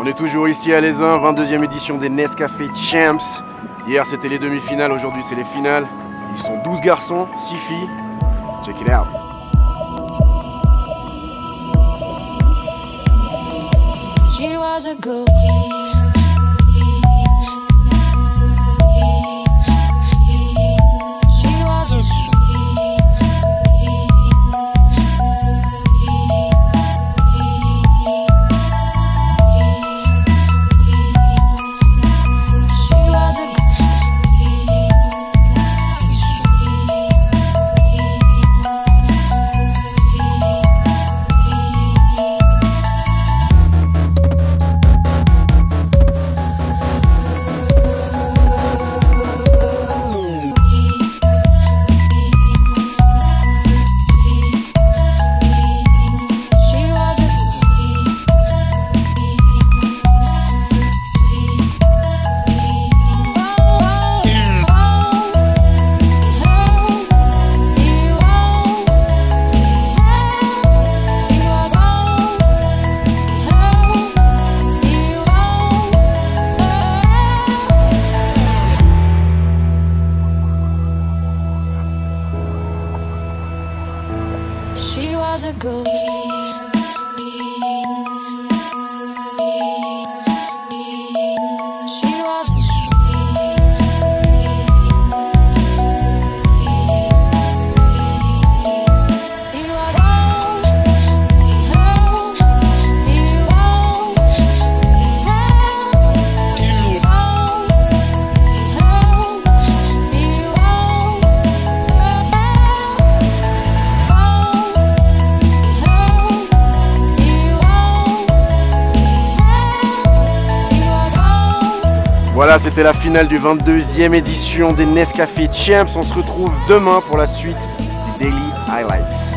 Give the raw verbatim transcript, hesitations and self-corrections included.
On est toujours ici à LEYSIN, vingt-deuxième édition des NESCAFÉ Champs. Hier c'était les demi-finales, aujourd'hui c'est les finales. Ils sont douze garçons, six filles. Check it out. She was a ghost. She was a ghost. Voilà, c'était la finale du vingt-deuxième édition des NESCAFÉ Champs. On se retrouve demain pour la suite des Daily Highlights.